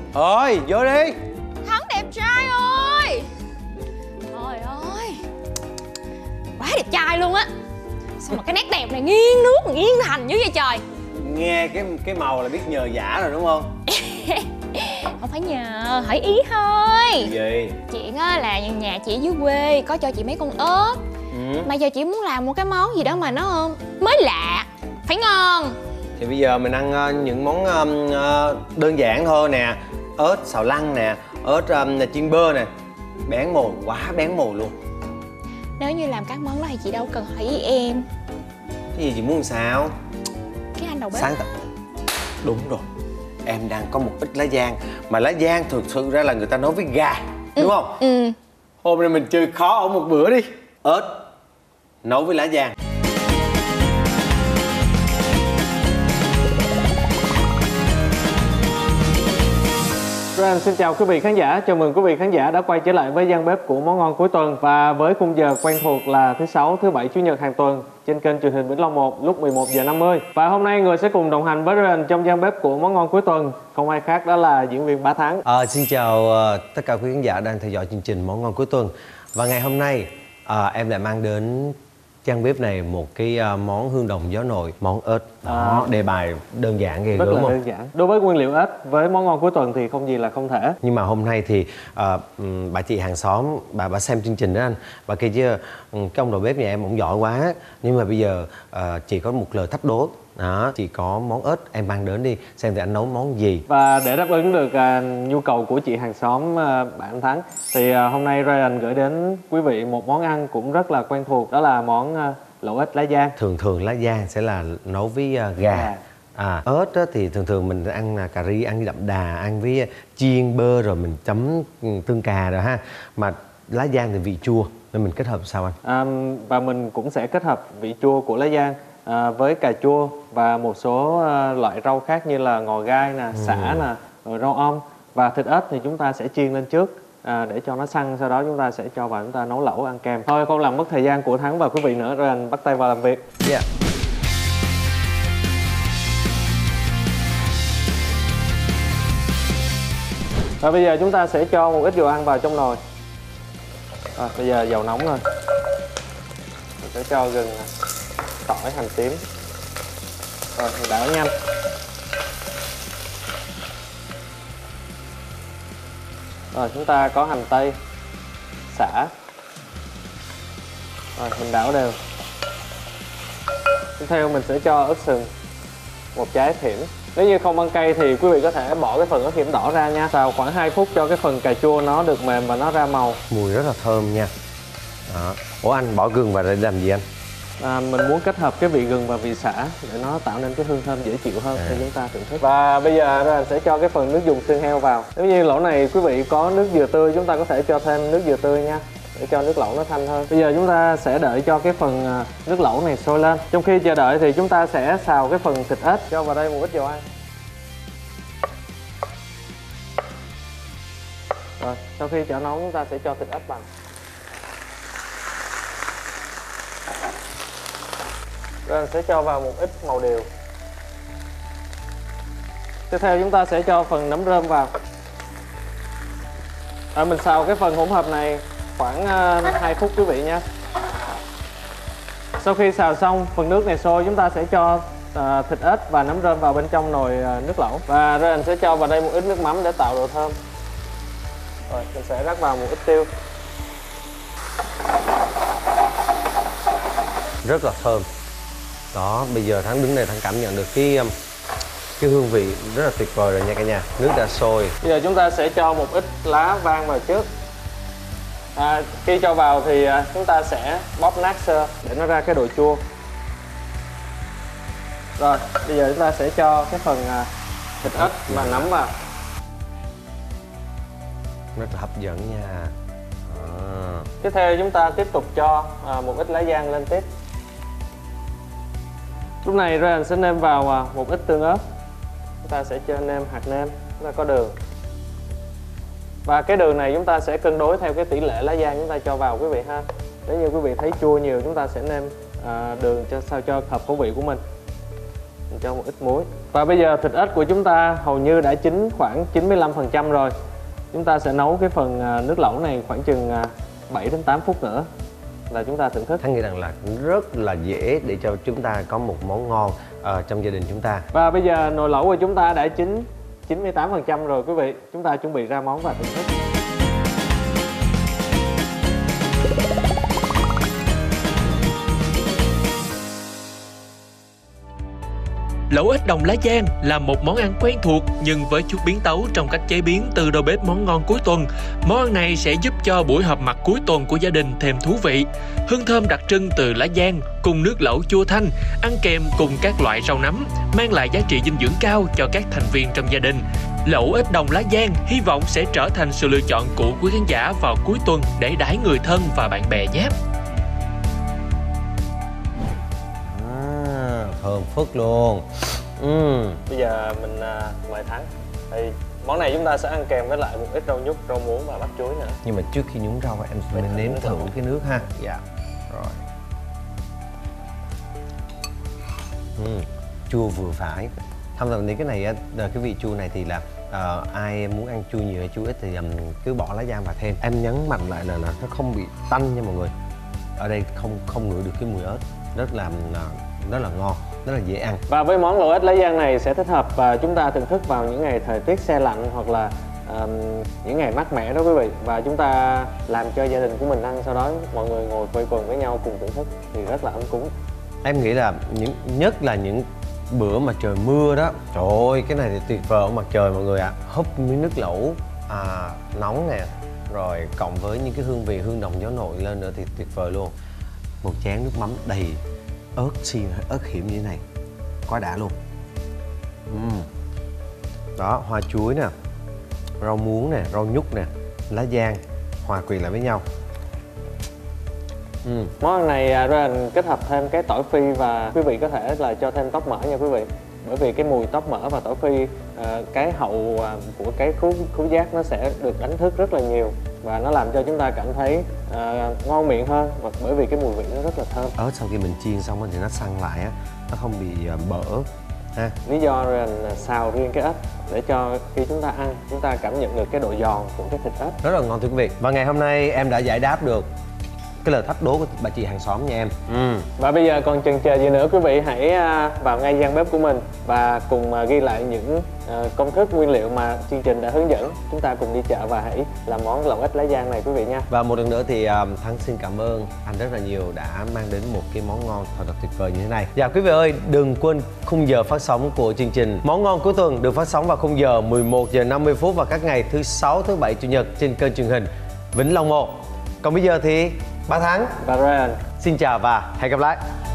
Ơi, vô đi. Thắng đẹp trai ơi. Trời ơi, quá đẹp trai luôn á. Sao mà cái nét đẹp này nghiêng nước nghiêng thành dữ vậy trời. Nghe cái màu là biết nhờ vả rồi đúng không? Không phải nhờ, hỏi ý thôi. Gì? Chuyện á là nhà chị dưới quê có cho chị mấy con ớt. Mà giờ chị muốn làm một cái món gì đó mà nó mới lạ, phải ngon. Thì bây giờ mình ăn những món đơn giản thôi nè. Ớt xào lăng nè, ớt chiên bơ nè. Bén mồi, quá bén mồi luôn. Nếu như làm các món đó thì chị đâu cần hỏi ý em. Cái gì chị muốn làm sao? Cái anh đầu bếp. Sáng tạo. Đúng rồi. Em đang có một ít lá giang. Mà lá giang thực sự ra là người ta nấu với gà. Đúng không? Hôm nay mình chơi khó ở một bữa đi. Ớt nấu với lá giang. Xin chào quý vị khán giả, chào mừng quý vị khán giả đã quay trở lại với gian bếp của món ngon cuối tuần. Và với khung giờ quen thuộc là thứ Sáu, thứ Bảy, Chủ nhật hàng tuần trên kênh truyền hình Vĩnh Long 1 lúc 11 giờ 50. Và hôm nay người sẽ cùng đồng hành với Ryan trong gian bếp của món ngon cuối tuần không ai khác đó là diễn viên Bá Thắng. Xin chào tất cả quý khán giả đang theo dõi chương trình Món ngon cuối tuần. Và ngày hôm nay em lại mang đến gian bếp này một cái món hương đồng gió nội, món ớt. Đó, đề bài đơn giản ghê rất gớm là không? đơn giản. Đối với nguyên liệu ớt với món ngon cuối tuần thì không gì là không thể. Nhưng mà hôm nay thì bà chị hàng xóm bà xem chương trình đó anh, bà kêu chứ cái ông đầu bếp nhà em ổng giỏi quá, nhưng mà bây giờ chị có một lời thách đố. Đó, chị có món ớt em mang đến đi xem thì anh nấu món gì. Và để đáp ứng được nhu cầu của chị hàng xóm bạn Thắng thì hôm nay Ryan gửi đến quý vị một món ăn cũng rất là quen thuộc, đó là món lẩu ếch lá giang. Thường lá giang sẽ là nấu với gà. Ớt á, thì thường mình ăn cà ri, ăn đậm đà, ăn với chiên bơ rồi mình chấm tương cà rồi ha. Mà lá giang thì vị chua nên mình kết hợp sao anh? Và mình cũng sẽ kết hợp vị chua của lá giang với cà chua và một số loại rau khác như là ngò gai nè, sả nè, rồi rau om. Và thịt ếch thì chúng ta sẽ chiên lên trước để cho nó săn, sau đó chúng ta sẽ cho vào chúng ta nấu lẩu ăn kèm. Thôi không làm mất thời gian của Thắng và quý vị nữa, rồi anh bắt tay vào làm việc. Yeah. Và bây giờ chúng ta sẽ cho một ít dầu ăn vào trong nồi. Rồi, bây giờ dầu nóng rồi. Mình sẽ cho gừng, tỏi, hành tím. Rồi, mình đảo nhanh. Rồi, chúng ta có hành tây, sả. Rồi, mình đảo đều. Tiếp theo mình sẽ cho ớt sừng, một trái thiểm. Nếu như không ăn cay thì quý vị có thể bỏ cái phần ớt hiểm đỏ ra nha. Xào khoảng 2 phút cho cái phần cà chua nó được mềm và nó ra màu. Mùi rất là thơm nha. Đó. Ủa anh bỏ gừng vào để làm gì anh? Mình muốn kết hợp cái vị gừng và vị sả để nó tạo nên cái hương thơm dễ chịu hơn cho chúng ta thưởng thức. Và bây giờ anh sẽ cho cái phần nước dùng xương heo vào. Nếu như lẩu này quý vị có nước dừa tươi, chúng ta có thể cho thêm nước dừa tươi nha, để cho nước lẩu nó thanh hơn. Bây giờ chúng ta sẽ đợi cho cái phần nước lẩu này sôi lên. Trong khi chờ đợi thì chúng ta sẽ xào cái phần thịt ếch, cho vào đây một ít dầu ăn. Rồi, sau khi chảo nóng chúng ta sẽ cho thịt ếch vào. Rồi sẽ cho vào một ít màu điều. Tiếp theo chúng ta sẽ cho phần nấm rơm vào. Rồi mình xào cái phần hỗn hợp này khoảng 2 phút quý vị nha. Sau khi xào xong phần nước này sôi, chúng ta sẽ cho thịt ếch và nấm rơm vào bên trong nồi nước lẩu. Và rồi mình sẽ cho vào đây một ít nước mắm để tạo độ thơm. Rồi mình sẽ rắc vào một ít tiêu. Rất là thơm. Đó, bây giờ Thắng đứng đây Thắng cảm nhận được cái hương vị rất là tuyệt vời rồi nha cả nhà. Nước đã sôi. Bây giờ chúng ta sẽ cho một ít lá vang vào trước. Khi cho vào thì chúng ta sẽ bóp nát sơ để nó ra cái độ chua. Rồi, bây giờ chúng ta sẽ cho cái phần thịt ếch và nấm vào. Rất là hấp dẫn nha. Tiếp theo chúng ta tiếp tục cho một ít lá giang lên tiếp. Lúc này Ryan sẽ nêm vào một ít tương ớt. Chúng ta sẽ cho nêm hạt nêm, chúng ta có đường. Và cái đường này chúng ta sẽ cân đối theo cái tỷ lệ lá giang chúng ta cho vào quý vị ha. Nếu như quý vị thấy chua nhiều chúng ta sẽ nêm đường cho sao cho hợp khẩu vị của mình. mình cho một ít muối. Và bây giờ thịt ếch của chúng ta hầu như đã chín khoảng 95% rồi. Chúng ta sẽ nấu cái phần nước lẩu này khoảng chừng 7 đến 8 phút nữa là chúng ta thưởng thức. Thắng nghĩ rằng là rất là dễ để cho chúng ta có một món ngon trong gia đình chúng ta. Và bây giờ nồi lẩu của chúng ta đã chín 98% rồi quý vị. Chúng ta chuẩn bị ra món và thưởng thức. Lẩu ếch đồng lá giang là một món ăn quen thuộc nhưng với chút biến tấu trong cách chế biến từ đầu bếp món ngon cuối tuần. Món ăn này sẽ giúp cho buổi họp mặt cuối tuần của gia đình thêm thú vị. Hương thơm đặc trưng từ lá giang cùng nước lẩu chua thanh, ăn kèm cùng các loại rau nấm, mang lại giá trị dinh dưỡng cao cho các thành viên trong gia đình. Lẩu ếch đồng lá giang hy vọng sẽ trở thành sự lựa chọn của quý khán giả vào cuối tuần để đãi người thân và bạn bè nhé. Thơm phức luôn. Bây giờ mình mời Thắng. Thì món này chúng ta sẽ ăn kèm với lại một ít rau nhút, rau muống và bắp chuối nữa. Nhưng mà trước khi nhúng rau em sẽ nếm thử cái nước ha. Dạ. Rồi. Chua vừa phải. Thông thường thì cái này cái vị chua này thì là ai muốn ăn chua nhiều hay chua ít thì cứ bỏ lá giang vào thêm. Em nhấn mạnh lại là nó không bị tanh nha mọi người. Ở đây không ngửi được cái mùi ớt, rất là ngon, rất là dễ ăn. Và với món lẩu ếch lá giang này sẽ thích hợp và chúng ta thưởng thức vào những ngày thời tiết se lạnh hoặc là những ngày mát mẻ đó quý vị. Và chúng ta làm cho gia đình của mình ăn, sau đó mọi người ngồi quây quần với nhau cùng thưởng thức thì rất là ấm cúng. Em nghĩ là nhất là những bữa mà trời mưa đó, trời ơi cái này thì tuyệt vời ở mặt trời mọi người ạ. Húp miếng nước lẩu nóng nè, rồi cộng với những cái hương vị hương đồng gió nội lên nữa thì tuyệt vời luôn. Một chén nước mắm đầy ớt xiên, ớt hiểm như thế này, quá đã luôn. Đó, hoa chuối nè, rau muống nè, rau nhút nè, lá giang hòa quyện lại với nhau. Món ăn này Ryan kết hợp thêm cái tỏi phi và quý vị có thể là cho thêm tóp mỡ nha quý vị. Bởi vì cái mùi tóp mỡ và tỏi phi, cái hậu của cái khứu giác nó sẽ được đánh thức rất là nhiều và nó làm cho chúng ta cảm thấy ngon miệng hơn, và bởi vì cái mùi vị nó rất là thơm. Ớt sau khi mình chiên xong thì nó săn lại á, nó không bị bở ha. Lý do là xào riêng cái ếch để cho khi chúng ta ăn, chúng ta cảm nhận được cái độ giòn của cái thịt ếch. Rất là ngon thưa quý vị. Và ngày hôm nay em đã giải đáp được cái lời thách đố của bà chị hàng xóm nha em. Và bây giờ còn chần chờ gì nữa, quý vị hãy vào ngay gian bếp của mình và cùng ghi lại những công thức nguyên liệu mà chương trình đã hướng dẫn. Chúng ta cùng đi chợ và hãy làm món lẩu ếch lá giang này quý vị nha. Và một lần nữa thì Thắng xin cảm ơn anh rất là nhiều đã mang đến một cái món ngon thật là tuyệt vời như thế này. Dạ quý vị ơi, đừng quên khung giờ phát sóng của chương trình Món ngon cuối tuần được phát sóng vào khung giờ 11 giờ 50 phút vào các ngày thứ 6, thứ 7, chủ nhật trên kênh truyền hình Vĩnh Long 1. Còn bây giờ thì Bá Thắng và Ryan xin chào và hẹn gặp lại.